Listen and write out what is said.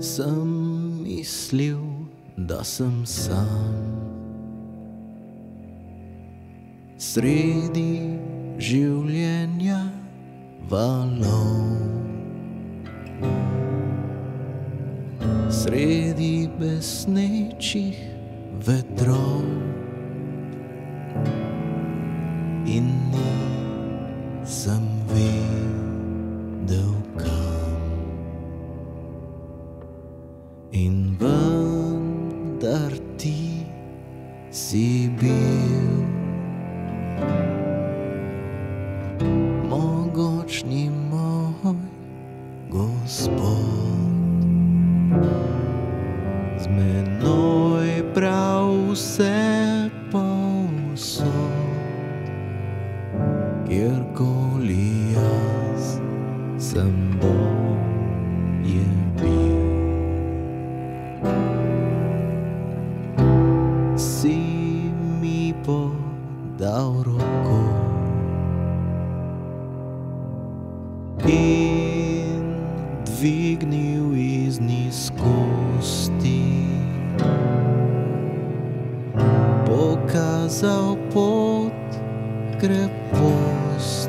Sem mislil, da sem sam sredi življenja valov, sredi besnečih vetrov in nisem vedel kam. In vendar ti si bil mogočni moj Gospod, z menoj prav vse povsod, kjerkoli jaz sem boje bil. Si mi podal roko in dvignil iz nizkosti, pokazal pot kreposti.